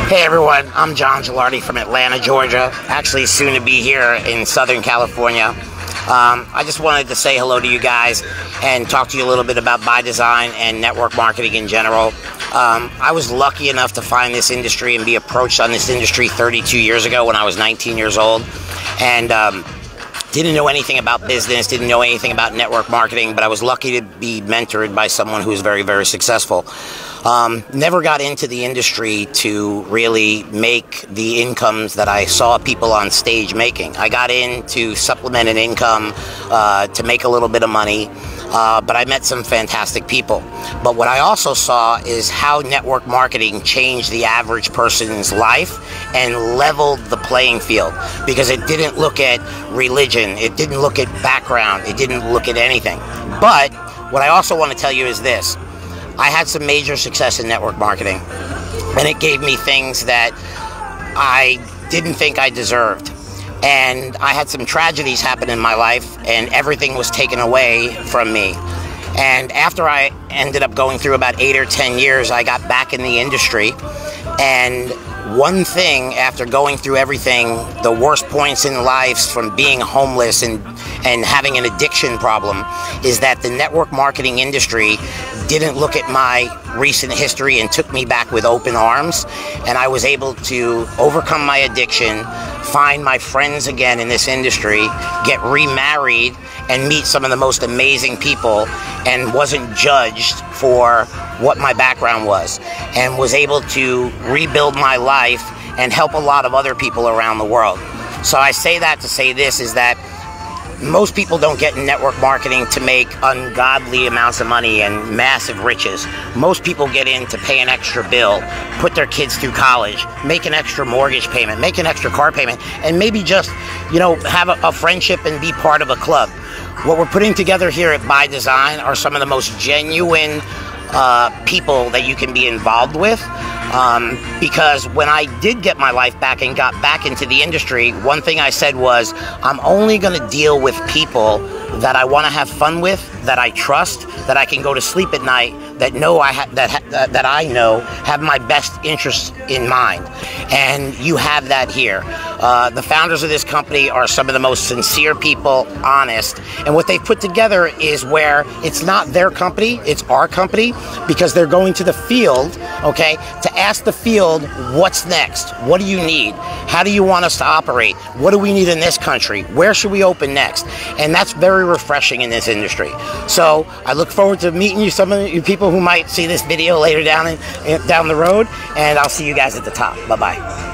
Hey everyone, I'm Jon Gillardi from Atlanta, Georgia, actually soon to be here in Southern California. I just wanted to say hello to you guys and talk to you a little bit about ByDzyne and network marketing in general. I was lucky enough to find this industry and be approached on this industry 32 years ago when I was 19 years old, and didn't know anything about business, didn't know anything about network marketing, but I was lucky to be mentored by someone who's very, very successful. Never got into the industry to really make the incomes that I saw people on stage making. I got in to supplement an income, to make a little bit of money, but I met some fantastic people. But what I also saw is how network marketing changed the average person's life and leveled the playing field, because it didn't look at religion, it didn't look at background, it didn't look at anything. But what I also want to tell you is this: I had some major success in network marketing, and it gave me things that I didn't think I deserved. And I had some tragedies happen in my life, and everything was taken away from me. And after I ended up going through about 8 or 10 years, I got back in the industry. And one thing, after going through everything, the worst points in life, from being homeless and having an addiction problem, is that the network marketing industry didn't look at my recent history and took me back with open arms. And I was able to overcome my addiction, find my friends again in this industry, get remarried, and meet some of the most amazing people, and wasn't judged for what my background was, and was able to rebuild my life and help a lot of other people around the world. So I say that to say this, is that most people don't get in network marketing to make ungodly amounts of money and massive riches. Most people get in to pay an extra bill, put their kids through college, make an extra mortgage payment, make an extra car payment, and maybe just, have a friendship and be part of a club. What we're putting together here at ByDzyne are some of the most genuine people that you can be involved with. Because when I did get my life back and got back into the industry, one thing I said was, I'm only going to deal with people that I want to have fun with, that I trust, that I can go to sleep at night, that know that I know have my best interests in mind. And you have that here. The founders of this company are some of the most sincere people, honest, and what they've put together is where it's not their company, it's our company, because they're going to the field, okay, to ask the field, what's next? What do you need? How do you want us to operate? What do we need in this country? Where should we open next? And that's very refreshing in this industry. So I look forward to meeting you, some of you people who might see this video later down the road, and I'll see you guys at the top. Bye-bye.